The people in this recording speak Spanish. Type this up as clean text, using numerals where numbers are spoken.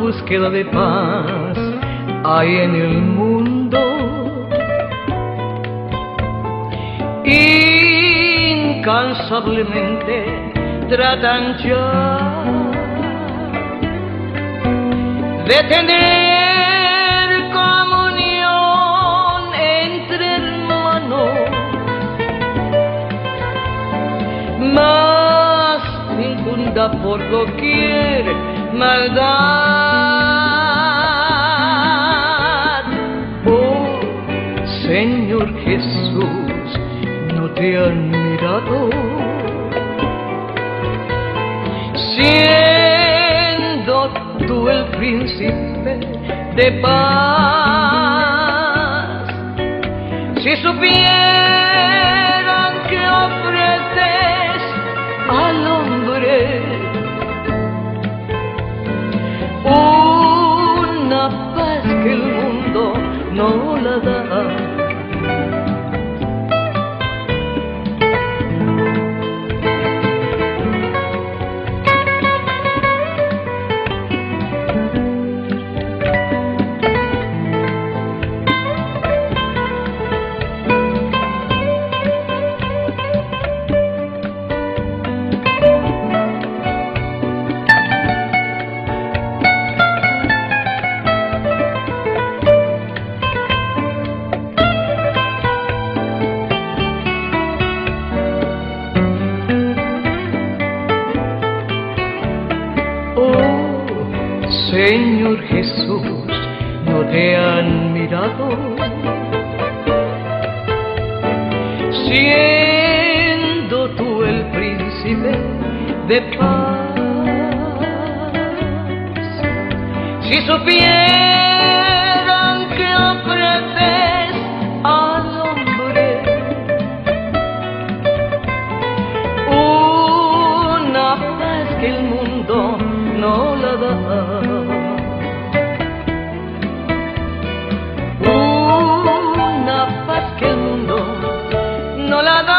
búsqueda de paz hay en el mundo. Incansablemente tratan ya de tener comunión entre hermanos, mas infunda por doquier maldad. Oh Señor Jesús, ¿no te han mirado? Siendo tú el príncipe de paz, si supieran que ofreces al hombre una paz que el mundo no la da. Señor Jesús, ¿no te han mirado? Siendo tú el príncipe de paz, si supieran que ofreces al hombre una paz que el mundo no la da. Una paz que el mundo no la da.